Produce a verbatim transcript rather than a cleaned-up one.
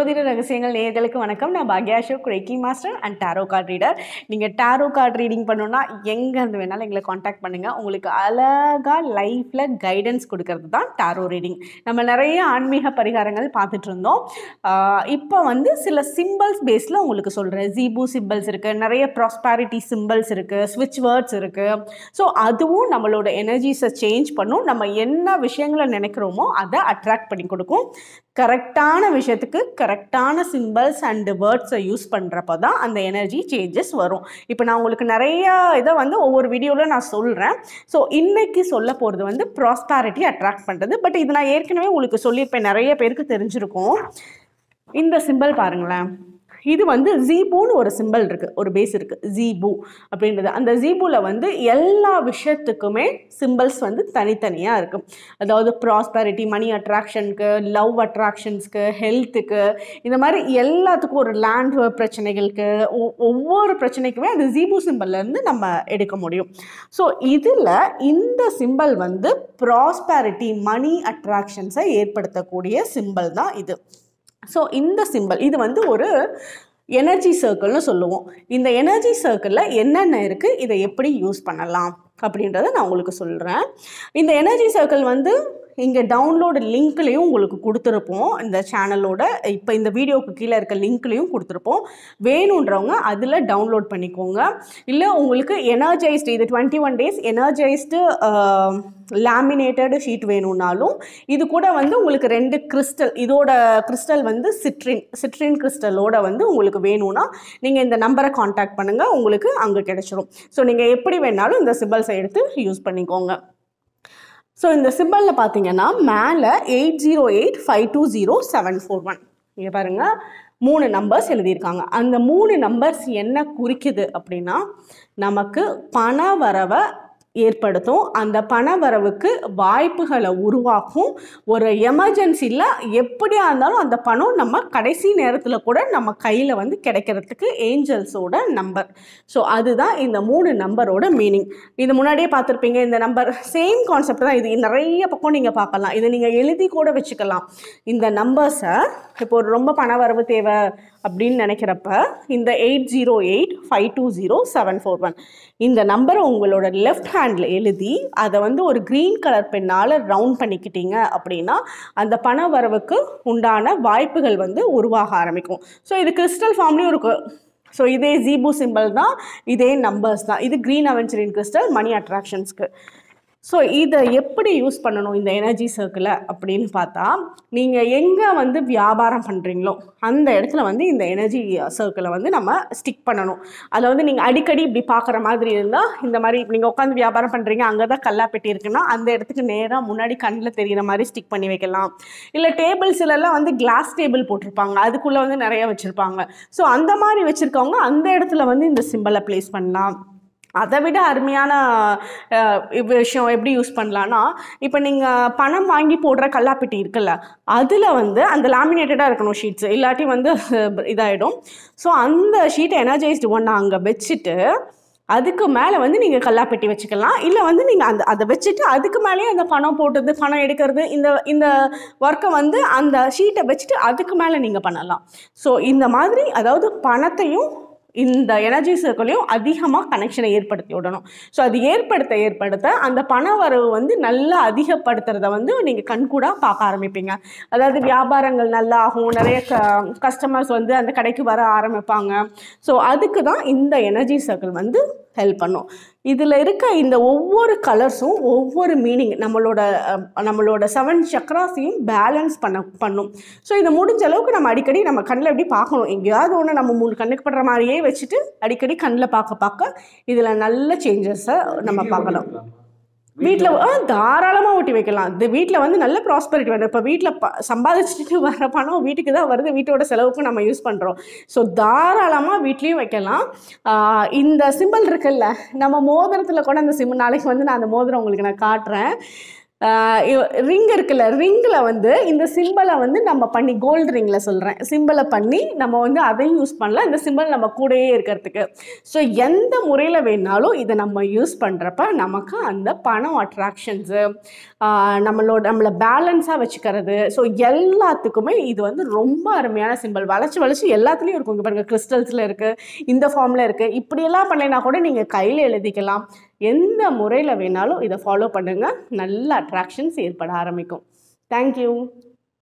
ஜோதிட ரகசியங்கள் நேயர்களுக்கு வணக்கம். நான் பாக்யா Ashok, reiki master and tarot card reader. நீங்கள் டாரோ கார்ட் ரீடிங் பண்ணணும்னா எங்கேருந்து வேணாலும் எங்களை காண்டாக்ட் பண்ணுங்கள். உங்களுக்கு அழகாக லைஃப்பில் கைடன்ஸ் கொடுக்கறது தான் டாரோ ரீடிங். நம்ம நிறைய ஆன்மீக பரிகாரங்கள் பார்த்துட்டு இருந்தோம். இப்போ வந்து சில சிம்பிள்ஸ் பேஸில் உங்களுக்கு சொல்கிறேன். ஜீபு சிம்பிள்ஸ் இருக்குது, நிறைய ப்ராஸ்பாரிட்டி சிம்பிள்ஸ் இருக்குது, ஸ்விட்ச் வேர்ட்ஸ் இருக்குது. ஸோ அதுவும் நம்மளோட எனர்ஜிஸை சேஞ்ச் பண்ணும். நம்ம என்ன விஷயங்களை நினைக்கிறோமோ அதை அட்ராக்ட் பண்ணி கொடுக்கும். கரெக்டான விஷயத்துக்கு கரெக்டான சிம்பிள்ஸ் அண்ட் வேர்ட்ஸை யூஸ் பண்ணுறப்ப தான் அந்த எனர்ஜி சேஞ்சஸ் வரும். இப்போ நான் உங்களுக்கு நிறைய இதை வந்து ஒவ்வொரு வீடியோவில் நான் சொல்கிறேன். ஸோ இன்றைக்கி சொல்ல போகிறது வந்து ப்ராஸ்பாரிட்டி அட்ராக்ட் பண்ணுறது. பட் இது நான் ஏற்கனவே உங்களுக்கு சொல்லியிருப்பேன், நிறைய பேருக்கு தெரிஞ்சிருக்கும். இந்த சிம்பிள் பாருங்களேன், இது வந்து ஜீபூன்னு ஒரு சிம்பிள் இருக்குது, ஒரு பேஸ் இருக்குது ஜீபு அப்படின்றது. அந்த ஜீபுவில் வந்து எல்லா விஷயத்துக்குமே சிம்பிள்ஸ் வந்து தனித்தனியாக இருக்கும். அதாவது ப்ராஸ்பரிட்டி, மணி அட்ராக்ஷனுக்கு, லவ் அட்ராக்ஷன்ஸ்க்கு, ஹெல்த்துக்கு, இந்த மாதிரி எல்லாத்துக்கும், ஒரு லேண்ட் பிரச்சனைகளுக்கு, ஒவ்வொரு பிரச்சனைக்குமே அந்த ஜீபு சிம்பிள்லேருந்து நம்ம எடுக்க முடியும். ஸோ இதில் இந்த சிம்பிள் வந்து ப்ராஸ்பரிட்டி, மணி அட்ராக்ஷன்ஸை ஏற்படுத்தக்கூடிய சிம்பிள் தான் இது. ஸோ இந்த சிம்பிள் இது வந்து ஒரு எனர்ஜி சர்க்கிள்னு சொல்லுவோம். இந்த எனர்ஜி சர்க்கிளில் என்னென்ன இருக்குது, இதை எப்படி யூஸ் பண்ணலாம் அப்படின்றத நான் உங்களுக்கு சொல்கிறேன். இந்த எனர்ஜி சர்க்கிள் வந்து இங்கே டவுன்லோடு லிங்க்லேயும் உங்களுக்கு கொடுத்துருப்போம். இந்த சேனலோட இப்போ இந்த வீடியோவுக்கு கீழே இருக்க லிங்க்லேயும் கொடுத்துருப்போம். வேணுன்றவங்க அதில் டவுன்லோட் பண்ணிக்கோங்க. இல்லை உங்களுக்கு எனர்ஜைஸ்டு, இது twenty one days energised laminated sheet வேணும்னாலும், இது கூட வந்து உங்களுக்கு ரெண்டு கிறிஸ்டல், இதோட கிறிஸ்டல் வந்து சிட்ரின் சிட்ரின் கிறிஸ்டலோட வந்து உங்களுக்கு வேணும்னா நீங்கள் இந்த நம்பரை காண்டாக்ட் பண்ணுங்கள், உங்களுக்கு அங்கே கிடைச்சிரும். ஸோ நீங்கள் எப்படி வேணாலும் இந்த சிம்பிள்ஸை எடுத்து யூஸ் பண்ணிக்கோங்க. ஸோ இந்த சிம்பிளில் பார்த்தீங்கன்னா மேலே eight zero eight five two zero seven four one இங்கே பாருங்கள், மூணு நம்பர்ஸ் எழுதியிருக்காங்க. அந்த மூணு நம்பர்ஸ் என்ன குறிக்குது அப்படின்னா, நமக்கு பணவரவை ஏற்படுத்தும், அந்த பணவரவுக்கு வாய்ப்புகளை உருவாக்கும். ஒரு எமர்ஜென்சியில் எப்படியா இருந்தாலும் அந்த பணம் நம்ம கடைசி நேரத்தில் கூட நம்ம கையில் வந்து கிடைக்கிறதுக்கு ஏஞ்சல்ஸோட நம்பர். ஸோ அதுதான் இந்த மூணு நம்பரோட மீனிங். இது முன்னாடியே பார்த்துருப்பீங்க. இந்த நம்பர் சேம் கான்செப்ட் தான். இது நிறைய பக்கம் நீங்கள் பார்க்கலாம். இதை நீங்கள் எழுதி கூட வச்சுக்கலாம். இந்த நம்பர்ஸை இப்போ ஒரு ரொம்ப பணவரவு தேவை அப்படின்னு நினைக்கிறப்ப இந்த eight zero eight five two zero seven four one இந்த நம்பரை உங்களோட லெஃப்ட் ஹேண்டில் எழுதி அதை வந்து ஒரு க்ரீன் கலர் பெண்ணால் ரவுண்ட் பண்ணிக்கிட்டீங்க அப்படின்னா அந்த பண வரவுக்கு உண்டான வாய்ப்புகள் வந்து உருவாக ஆரம்பிக்கும். ஸோ இது கிறிஸ்டல் ஃபார்ம்லேயும் இருக்குது. ஸோ இதே ஜீபு சிம்பிள் தான், இதே நம்பர்ஸ் தான். இது க்ரீன் அவென்ச்சரின் கிறிஸ்டல் மணி அட்ராக்ஷன்ஸ்க்கு. ஸோ இதை எப்படி யூஸ் பண்ணணும் இந்த எனர்ஜி சர்க்கிளை அப்படின்னு பார்த்தா, நீங்கள் எங்கே வந்து வியாபாரம் பண்ணுறீங்களோ அந்த இடத்துல வந்து இந்த எனர்ஜி சர்க்கிளை வந்து நம்ம ஸ்டிக் பண்ணணும். அதை வந்து நீங்கள் அடிக்கடி இப்படி பார்க்குற மாதிரி இருந்தால், இந்த மாதிரி நீங்கள் உட்காந்து வியாபாரம் பண்ணுறீங்க, அங்கே தான் கல்லாப்பெட்டி இருக்குன்னா அந்த இடத்துக்கு நேராக முன்னாடி கண்ணில் தெரிகிற மாதிரி ஸ்டிக் பண்ணி வைக்கலாம். இல்லை டேபிள்ஸ்லாம் வந்து கிளாஸ் டேபிள் போட்டிருப்பாங்க, அதுக்குள்ளே வந்து நிறைய வச்சுருப்பாங்க. ஸோ அந்த மாதிரி வச்சுருக்கவங்க அந்த இடத்துல வந்து இந்த சிம்பிளை ப்ளேஸ் பண்ணலாம். அதை விட அருமையான விஷயம் எப்படி யூஸ் பண்ணலான்னா, இப்போ நீங்கள் பணம் வாங்கி போடுற கல்லாப்பெட்டி இருக்குல்ல, அதில் வந்து அந்த லேமினேட்டடாக இருக்கணும் ஷீட்ஸு, இல்லாட்டி வந்து இதாகிடும். ஸோ அந்த ஷீட்டை எனர்ஜைஸ்டு ஒன்று அங்கே வச்சுட்டு அதுக்கு மேலே வந்து நீங்கள் கல்லாப்பெட்டி வச்சுக்கலாம். இல்லை வந்து நீங்கள் அந்த அதை வச்சுட்டு அதுக்கு மேலேயே அந்த பணம் போட்டது, பணம் எடுக்கிறது, இந்த இந்த ஒர்க்கை வந்து அந்த ஷீட்டை வச்சுட்டு அதுக்கு மேலே நீங்கள் பண்ணலாம். ஸோ இந்த மாதிரி, அதாவது பணத்தையும் இந்த எனர்ஜி சர்க்கிளையும் அதிகமாக கனெக்ஷனை ஏற்படுத்தி விடணும். ஸோ அது ஏற்படுத்த ஏற்படுத்த அந்த பண வரவு வந்து நல்லா அதிகப்படுத்துறத வந்து நீங்கள் கண்கூடாக பார்க்க ஆரம்பிப்பீங்க. அதாவது வியாபாரங்கள் நல்லா ஆகும், நிறைய க கஸ்டமர்ஸ் வந்து அந்த கடைக்கு வர ஆரம்பிப்பாங்க. ஸோ அதுக்கு தான் இந்த எனர்ஜி சர்க்கிள் வந்து ஹெல்ப் பண்ணும். இதில் இருக்க இந்த ஒவ்வொரு கலர்ஸும் ஒவ்வொரு மீனிங் நம்மளோட நம்மளோட செவன் சக்ராஸையும் பேலன்ஸ் பண்ண பண்ணும். ஸோ இதை முடிஞ்ச அளவுக்கு நம்ம அடிக்கடி நம்ம கண்ணில் எப்படி பார்க்கணும், எங்கேயாவது ஒன்று நம்ம மூணு கண்ணுக்கு படுற மாதிரியே வச்சுட்டு அடிக்கடி கண்ணில் பார்க்க பார்க்க இதில் நல்ல சேஞ்சஸை நம்ம பார்க்கலாம். வீட்டில் தாராளமாக ஊட்டி வைக்கலாம். இது வீட்டில் வந்து நல்ல ப்ராஸ்பரிட்டி வேணும். இப்போ வீட்டில் ப சம்பாதிச்சுட்டு வர பணம் வீட்டுக்கு தான் வருது, வீட்டோட செலவுக்கு நம்ம யூஸ் பண்ணுறோம். ஸோ தாராளமாக வீட்லேயும் வைக்கலாம். இந்த சிம்பிள் இருக்குல்ல, நம்ம மோதிரத்தில் கூட அந்த சிம்பிள், நாளைக்கு வந்து நான் அந்த மோதிரம் உங்களுக்கு நான் காட்டுறேன். ரிங் இருக்குல்ல, ரிங்கில் வந்து இந்த சிம்பிளை வந்து நம்ம பண்ணி கோல்டு ரிங்கில் சொல்கிறேன், சிம்பிளை பண்ணி நம்ம வந்து அதையும் யூஸ் பண்ணலாம், இந்த சிம்பிள் நம்ம கூடயே இருக்கிறதுக்கு. ஸோ எந்த முறையில் வேணாலும் இதை நம்ம யூஸ் பண்ணுறப்ப நமக்கு அந்த பணம் அட்ராக்ஷன்ஸு, நம்மளோட நம்மளை பேலன்ஸாக வச்சுக்கிறது, ஸோ எல்லாத்துக்குமே இது வந்து ரொம்ப அருமையான சிம்பிள். வளைச்சி வளைச்சி எல்லாத்துலேயும் இருக்கும். இங்கே பாருங்கள், கிறிஸ்டல்ஸில் இருக்குது, இந்த ஃபார்மில் இருக்குது. இப்படியெல்லாம் பண்ணலைன்னா கூட நீங்கள் கையில் எழுதிக்கலாம். எந்த முறையில் வேணாலும் இதை ஃபாலோ பண்ணுங்கள், நல்ல அட்ராக்ஷன்ஸ் ஏற்பட ஆரம்பிக்கும். தேங்க்யூ.